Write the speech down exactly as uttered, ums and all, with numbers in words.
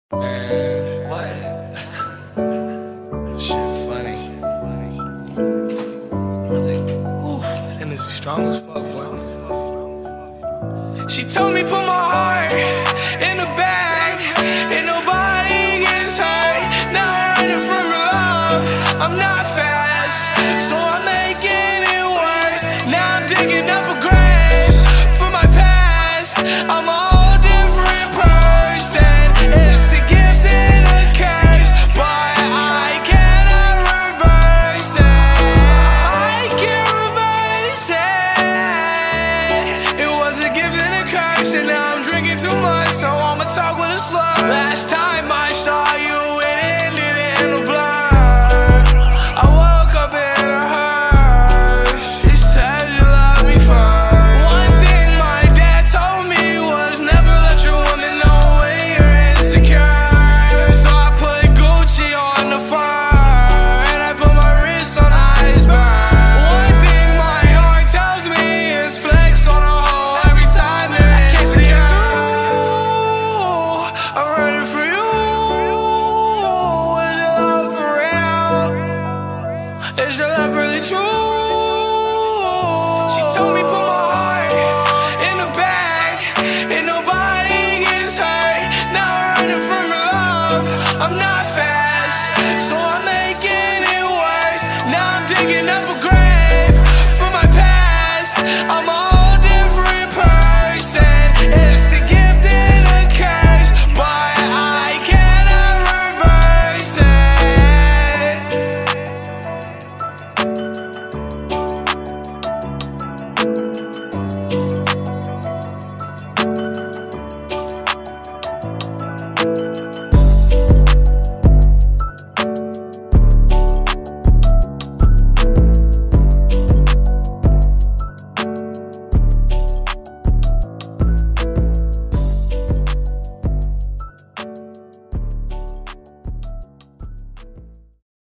Man, what? Shit funny. I was like, ooh, that nigga strong as fuck, boy. She told me put my heart in the bag, and nobody gets hurt. Now I'm running from your love. I'm not fast, so I'm making it worse. Now I'm digging up a grave for my past. I'm a whole different person. It's a gift and a curse, but I cannot reverse it. I can't reverse it. It was a gift and a curse, and now I'm drinking too much, so I'ma talk with a slur. Last time I saw you, it ended in a blur. I woke up in a hearse. You said you loved me first. One thing my dad told me was never let your woman know when you're insecure. So I put Gucci on the fur, and I put my wrist on iceberg. One thing my heart tells me is flex on a hoe every time you're insecure. I'm ready for you. Is your love for real? Is your love really true? She told me put my heart in the bag, and nobody gets hurt. Now I'm running from your love. I'm not